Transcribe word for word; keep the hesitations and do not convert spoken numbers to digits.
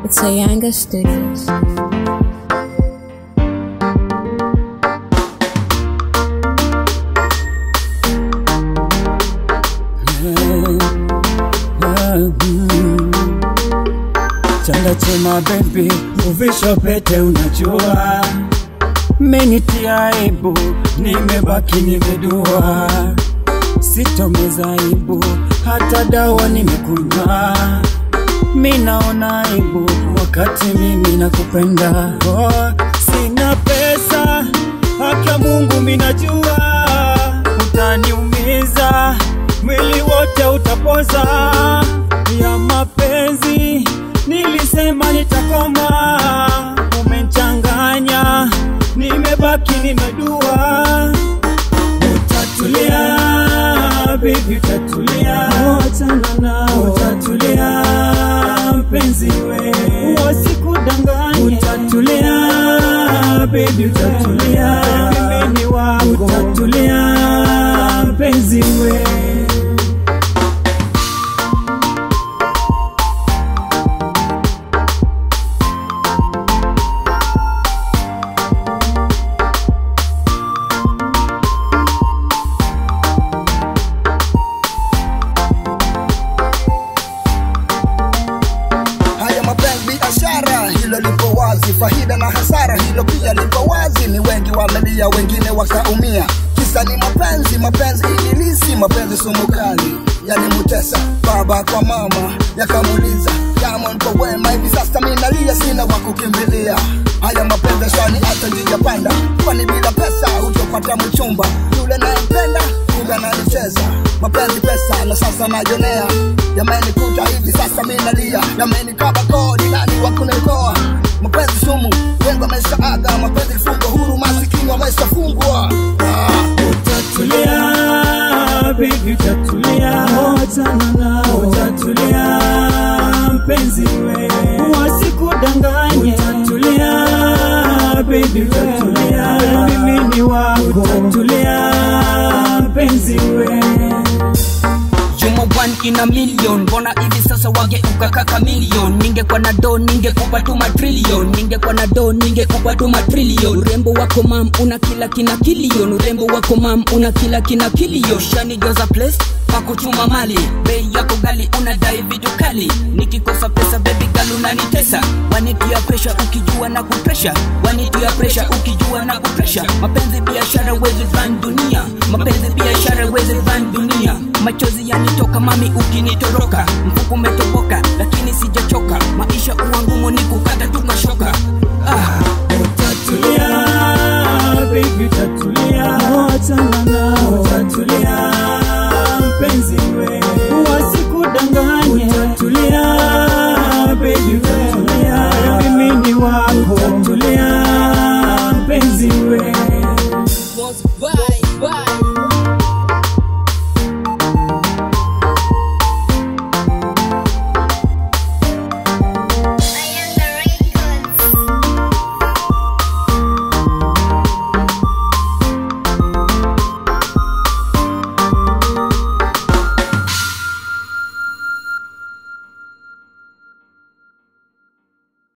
It's Ayanga Studios. Chanda chema baby, uvisho pete unajua menitia aibu, nimebaki nimedua. Sitomeza aibu, hata dawa nimekunywa. Minaona aibu, wakati mimi nakupenda. Oh, sina pesa, haki Mungu minajua. Utaniumiza, mwili wote utapoza. Ya mapenzi, nilisema nitakoma. Umechanganya, nimebaki nimedua. Utatulia, baby utatulia. Achana nao, utatulia mpenzi we, wasikudanganye. Utatulia, baby utatulia. Mimi ni wako, utatulia mpenzi we. Faida na hasara hilo pia liko wazi. Ni wengi wamelia, wengine wakaumia. Kisa ni mapenzi, mapenzi ililisi, mapenzi sumu kali. Yani mutesa, baba kwa mama, yakamuliza Diamond kwa wema, hivi sasa minalia, sina wakukimbilia. Haya mapenzi shani hata njijapanda, kwani bila pesa utopata mchumba. Yule naempenda, kumbe ananicheza. Mapenzi pesa, na sasa najonea. Yamenikuta hivi sasa minalia, yamenikaba kodi, nani wakunikoa. Mapenzi sumu, wengi wameshaaga. Mapenzi kifungo huru, masikini wameshafungwa. Ah, utatulia, baby utatulia. Achana nao, utatulia mpenzi we, wasikudanganye. Utatulia, baby utatulia. Mimi ni wako, utatulia mpenzi we. Jumo one in a million, bona hivi sasa wageuka kaka million. Ningekuwa na do, ningekupa tu matrillion. Ningekuwa na do, ningekupa tu matrillion. Urembo wako mam, una kila kina kilion. Urembo wako mam, una kila kina kilion. Shani goza place, pakuchuma mali. Bei yako gali, unadai vitu kali. Nikikosa pesa baby girl unanitesa. Wanitia pressure ukijua na kupresha. Wanitia pressure ukijua na kupresha. Mapenzi biashara wezi run dunia. Mapenzi biashara wezi run dunia. Machozi yanitoka mami ukinitoroka. Mfuko umetoboka lakini sijachoka. Maisha uangumu ni kukata tukashoka. Ah, utatulia, baby utatulia. Achana nao, utatulia mpenzi we, wasikudanganye. Utatulia, baby utatulia. Mimi ni wako, utatulia mpenzi we.